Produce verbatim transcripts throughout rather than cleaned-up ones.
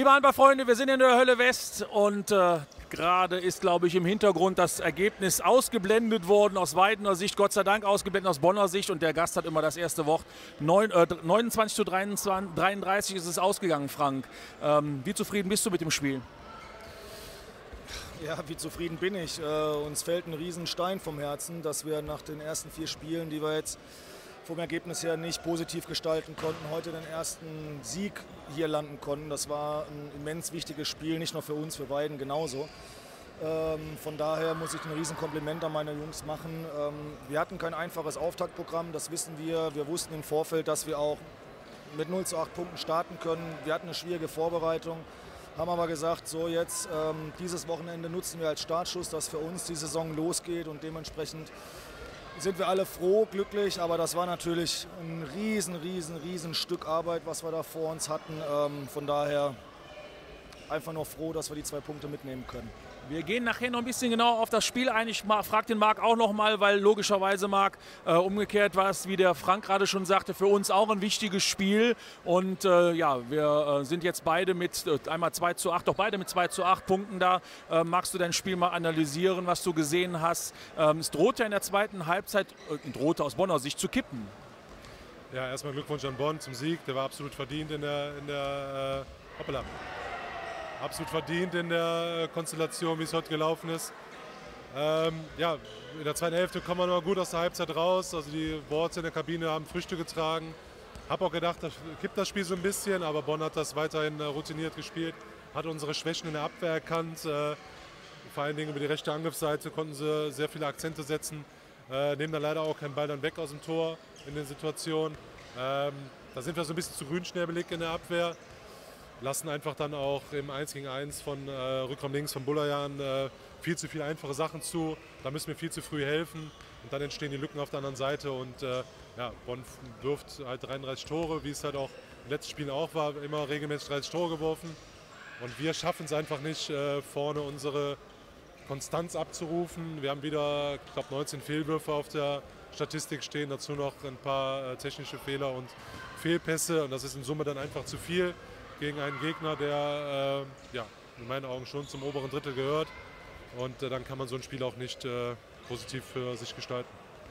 Liebe Handballfreunde, wir sind in der Hölle West und äh, gerade ist, glaube ich, im Hintergrund das Ergebnis ausgeblendet worden, aus Weidener Sicht, Gott sei Dank ausgeblendet aus Bonner Sicht, und der Gast hat immer das erste Wort. neunundzwanzig zu dreiunddreißig ist es ausgegangen, Frank. Ähm, wie zufrieden bist du mit dem Spiel? Ja, wie zufrieden bin ich. Äh, uns fällt ein Riesenstein vom Herzen, dass wir nach den ersten vier Spielen, die wir jetzt vom Ergebnis her nicht positiv gestalten konnten, heute den ersten Sieg hier landen konnten. Das war ein immens wichtiges Spiel, nicht nur für uns, für beiden genauso. Ähm, von daher muss ich ein Riesenkompliment an meine Jungs machen. Ähm, wir hatten kein einfaches Auftaktprogramm, das wissen wir. Wir wussten im Vorfeld, dass wir auch mit null zu acht Punkten starten können. Wir hatten eine schwierige Vorbereitung, haben aber gesagt, so jetzt ähm, dieses Wochenende nutzen wir als Startschuss, dass für uns die Saison losgeht, und dementsprechend sind wir alle froh, glücklich, aber das war natürlich ein riesen, riesen, riesen Stück Arbeit, was wir da vor uns hatten. Ähm, von daher einfach nur froh, dass wir die zwei Punkte mitnehmen können. Wir gehen nachher noch ein bisschen genauer auf das Spiel ein. Ich frage den Marc auch noch mal, weil logischerweise, Marc, äh, umgekehrt war es, wie der Frank gerade schon sagte, für uns auch ein wichtiges Spiel. Und äh, ja, wir äh, sind jetzt beide mit äh, einmal zwei zu acht, doch beide mit zwei zu acht Punkten da. Äh, magst du dein Spiel mal analysieren, was du gesehen hast? Ähm, es droht ja in der zweiten Halbzeit, äh, drohte aus Bonner Sicht zu kippen. Ja, erstmal Glückwunsch an Bonn zum Sieg. Der war absolut verdient in der, in der äh, hoppala. Absolut verdient in der Konstellation, wie es heute gelaufen ist. Ähm, ja, in der zweiten Hälfte kommen wir noch gut aus der Halbzeit raus. Also die Boards in der Kabine haben Früchte getragen. Habe auch gedacht, das kippt das Spiel so ein bisschen, aber Bonn hat das weiterhin routiniert gespielt, hat unsere Schwächen in der Abwehr erkannt. Äh, vor allen Dingen über die rechte Angriffsseite konnten sie sehr viele Akzente setzen. Äh, nehmen dann leider auch keinen Ball dann weg aus dem Tor in den Situationen. Ähm, da sind wir so ein bisschen zu grünschnäbelig in der Abwehr. Lassen einfach dann auch im eins gegen eins von äh, Rückraum links von Bulayan äh, viel zu viele einfache Sachen zu. Da müssen wir viel zu früh helfen und dann entstehen die Lücken auf der anderen Seite. Und äh, ja, Bonn wirft halt dreiunddreißig Tore, wie es halt auch in den letzten Spielen auch war, immer regelmäßig dreißig Tore geworfen. Und wir schaffen es einfach nicht, äh, vorne unsere Konstanz abzurufen. Wir haben wieder, ich glaube, neunzehn Fehlwürfe auf der Statistik stehen, dazu noch ein paar äh, technische Fehler und Fehlpässe. Und das ist in Summe dann einfach zu viel gegen einen Gegner, der äh, ja, in meinen Augen schon zum oberen Drittel gehört. Und äh, dann kann man so ein Spiel auch nicht äh, positiv für sich gestalten.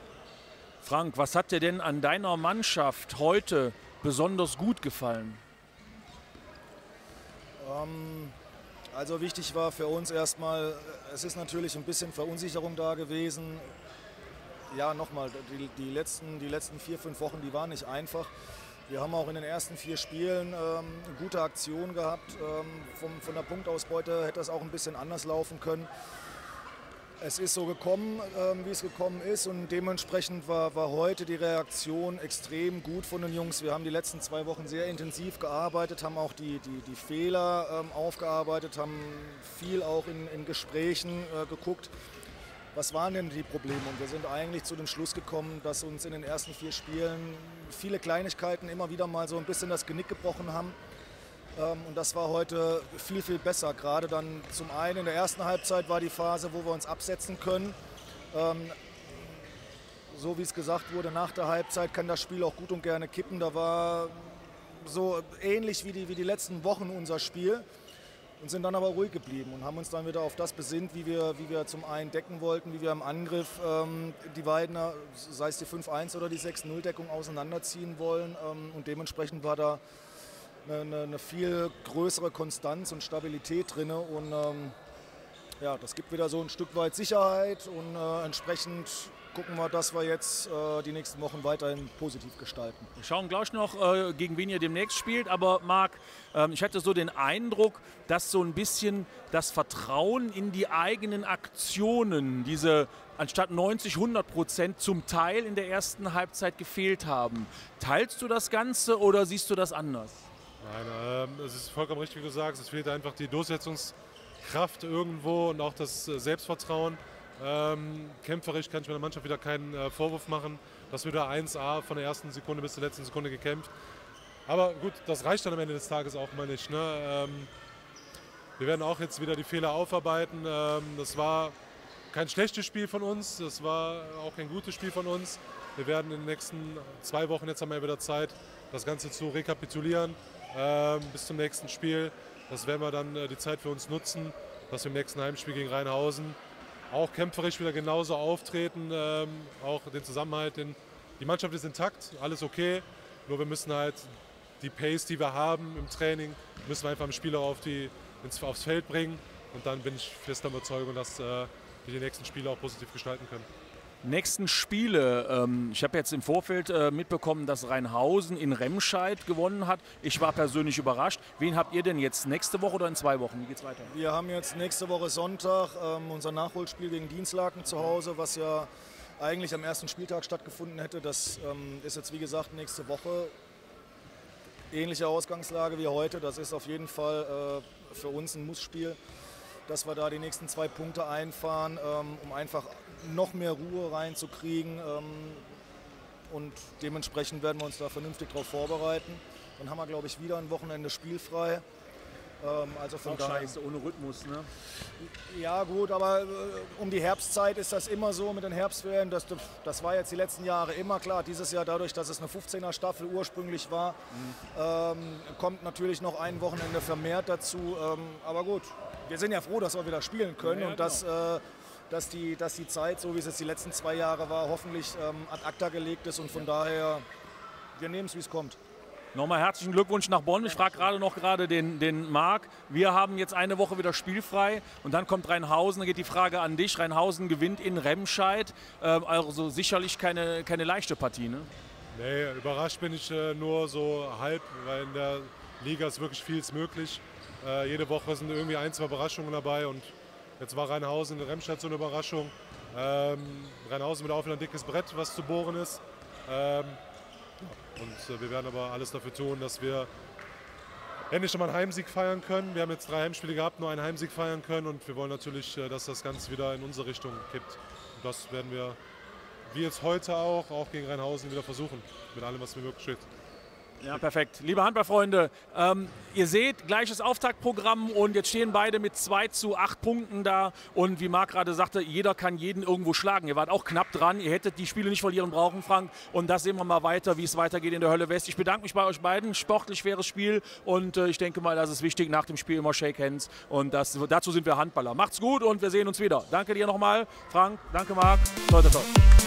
Frank, was hat dir denn an deiner Mannschaft heute besonders gut gefallen? Ähm, also wichtig war für uns erstmal, es ist natürlich ein bisschen Verunsicherung da gewesen. Ja, nochmal, die, die, letzten, die letzten vier, fünf Wochen, die waren nicht einfach. Wir haben auch in den ersten vier Spielen ähm, eine gute Aktion gehabt. Ähm, vom, von der Punktausbeute hätte das auch ein bisschen anders laufen können. Es ist so gekommen, ähm, wie es gekommen ist, und dementsprechend war, war heute die Reaktion extrem gut von den Jungs. Wir haben die letzten zwei Wochen sehr intensiv gearbeitet, haben auch die, die, die Fehler ähm, aufgearbeitet, haben viel auch in, in Gesprächen äh, geguckt. Was waren denn die Probleme? Und wir sind eigentlich zu dem Schluss gekommen, dass uns in den ersten vier Spielen viele Kleinigkeiten immer wieder mal so ein bisschen das Genick gebrochen haben. Und das war heute viel, viel besser. Gerade dann zum einen in der ersten Halbzeit war die Phase, wo wir uns absetzen können. So wie es gesagt wurde, nach der Halbzeit kann das Spiel auch gut und gerne kippen. Da war so ähnlich wie die, wie die letzten Wochen unser Spiel. Und sind dann aber ruhig geblieben und haben uns dann wieder auf das besinnt, wie wir, wie wir zum einen decken wollten, wie wir im Angriff ähm, die Weidener, sei es die fünf eins oder die sechs null Deckung, auseinanderziehen wollen. Ähm, und dementsprechend war da eine, eine, eine viel größere Konstanz und Stabilität drin. Und ähm, ja, das gibt wieder so ein Stück weit Sicherheit, und äh, entsprechend gucken wir, dass wir jetzt äh, die nächsten Wochen weiterhin positiv gestalten. Wir schauen gleich noch, äh, gegen wen ihr demnächst spielt. Aber Marc, ähm, ich hatte so den Eindruck, dass so ein bisschen das Vertrauen in die eigenen Aktionen, diese anstatt neunzig, hundert Prozent zum Teil in der ersten Halbzeit gefehlt haben. Teilst du das Ganze oder siehst du das anders? Nein, äh, es ist vollkommen richtig, wie du sagst. Es fehlt einfach die Durchsetzungskraft irgendwo und auch das äh, Selbstvertrauen. Ähm, kämpferisch kann ich meiner Mannschaft wieder keinen äh, Vorwurf machen, dass wir da eins A von der ersten Sekunde bis zur letzten Sekunde gekämpft. Aber gut, das reicht dann am Ende des Tages auch mal nicht. Ne? Ähm, wir werden auch jetzt wieder die Fehler aufarbeiten. Ähm, das war kein schlechtes Spiel von uns, das war auch kein gutes Spiel von uns. Wir werden in den nächsten zwei Wochen, jetzt haben wir wieder Zeit, das Ganze zu rekapitulieren, ähm, bis zum nächsten Spiel. Das werden wir dann äh, die Zeit für uns nutzen, dass wir im nächsten Heimspiel gegen Rheinhausen auch kämpferisch wieder genauso auftreten, ähm, auch den Zusammenhalt. Den, die Mannschaft ist intakt, alles okay, nur wir müssen halt die Pace, die wir haben im Training, müssen wir einfach im Spiel auf die, ins, aufs Feld bringen und dann bin ich fester Überzeugung, dass äh, wir die nächsten Spiele auch positiv gestalten können. Nächsten Spiele. Ähm, ich habe jetzt im Vorfeld äh, mitbekommen, dass Rheinhausen in Remscheid gewonnen hat. Ich war persönlich überrascht. Wen habt ihr denn jetzt nächste Woche oder in zwei Wochen? Wie geht's weiter? Wir haben jetzt nächste Woche Sonntag ähm, unser Nachholspiel gegen Dienstlaken zu Hause, was ja eigentlich am ersten Spieltag stattgefunden hätte. Das ähm, ist jetzt wie gesagt nächste Woche. Ähnliche Ausgangslage wie heute. Das ist auf jeden Fall äh, für uns ein Mussspiel, dass wir da die nächsten zwei Punkte einfahren, ähm, um einfach noch mehr Ruhe reinzukriegen. Ähm, und dementsprechend werden wir uns da vernünftig darauf vorbereiten. Dann haben wir, glaube ich, wieder ein Wochenende spielfrei. Ähm, also von daher, scheiße, ohne Rhythmus, ne? Ja gut, aber äh, um die Herbstzeit ist das immer so mit den Herbstferien. Das, das war jetzt die letzten Jahre immer klar. Dieses Jahr dadurch, dass es eine fünfzehner Staffel ursprünglich war, mhm. ähm, kommt natürlich noch ein Wochenende vermehrt dazu. Ähm, aber gut, wir sind ja froh, dass wir wieder spielen können, ja, und genau. dass, äh, dass, die, dass die Zeit, so wie es jetzt die letzten zwei Jahre war, hoffentlich ähm, ad acta gelegt ist. Und von ja. daher, wir nehmen es, wie es kommt. Nochmal herzlichen Glückwunsch nach Bonn. Ich frage gerade noch gerade den, den Marc. Wir haben jetzt eine Woche wieder spielfrei und dann kommt Rheinhausen. Da geht die Frage an dich. Rheinhausen gewinnt in Remscheid. Ähm, also sicherlich keine, keine leichte Partie, ne? Nee, überrascht bin ich äh, nur so halb, weil in der Liga ist wirklich vieles möglich. Äh, jede Woche sind irgendwie ein, zwei Überraschungen dabei und jetzt war Rheinhausen in Remscheid so eine Überraschung. Ähm, Rheinhausen mit auch wieder ein dickes Brett, was zu bohren ist. Ähm, Und äh, wir werden aber alles dafür tun, dass wir endlich schon mal einen Heimsieg feiern können. Wir haben jetzt drei Heimspiele gehabt, nur einen Heimsieg feiern können und wir wollen natürlich, äh, dass das Ganze wieder in unsere Richtung kippt. Und das werden wir, wie jetzt heute auch, auch gegen Rheinhausen wieder versuchen, mit allem, was mir möglich steht. Ja, perfekt. Liebe Handballfreunde, ähm, ihr seht, gleiches Auftaktprogramm und jetzt stehen beide mit zwei zu acht Punkten da und wie Marc gerade sagte, jeder kann jeden irgendwo schlagen. Ihr wart auch knapp dran, ihr hättet die Spiele nicht verlieren brauchen, Frank, und das sehen wir mal weiter, wie es weitergeht in der Hölle West. Ich bedanke mich bei euch beiden, sportlich faires Spiel und äh, ich denke mal, das ist wichtig, nach dem Spiel immer Shake Hands und das, dazu sind wir Handballer. Macht's gut und wir sehen uns wieder. Danke dir nochmal, Frank, danke Marc, toi, toi, toi.